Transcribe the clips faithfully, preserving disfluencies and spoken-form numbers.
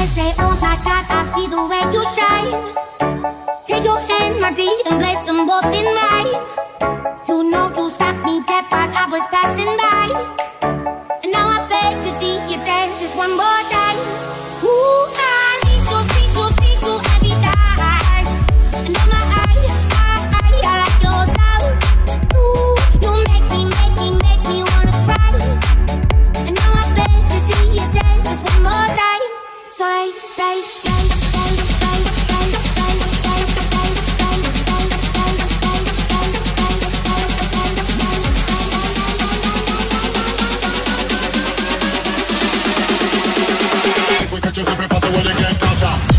say, oh my God, I see the way you shine. Take your hand, my dear, and place them both in mine. You know you stopped me dead while I was passing by, and now I beg to see you dance just one more time. Ooh, I need to see you, see you every time. And oh my, I, I, I, I like your style. Ooh, you make me, make me, make me wanna cry. And now I beg to see you dance just one more time. So I say, dance, dance, dance, dance, dance, dance, dance, If we could choose every fast, will you get touch up?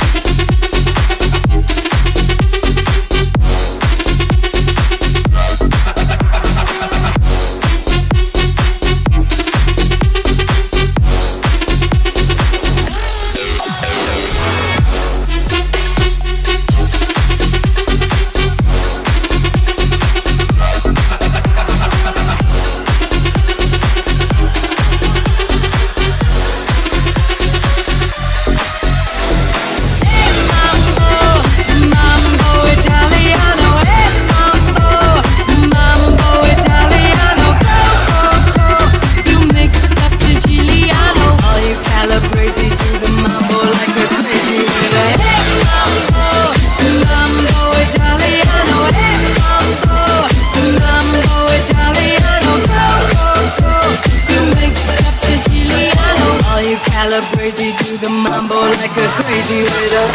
Crazy, do the mambo like a crazy widow.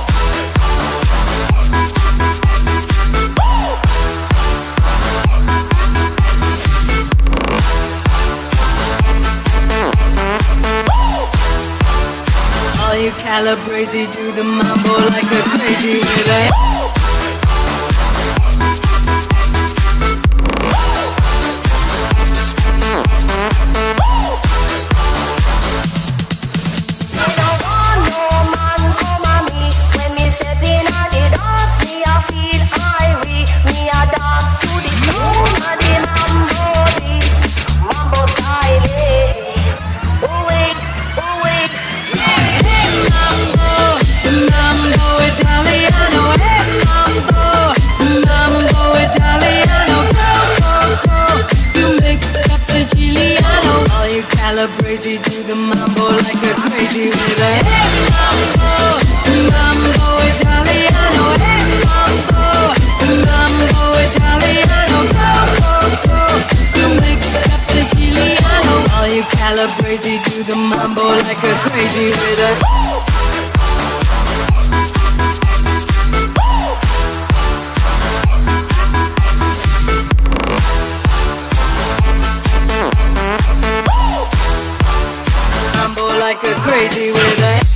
All you Calabrese, do the mambo like a crazy widow. Calabrese, do the mambo like a crazy widow. Hey mambo, mambo Italiano. Hey mambo, mambo Italiano. Go, go, go, you mix up Siciliano. All you Calabrese, do the mambo like a crazy widow. Like a crazy with it.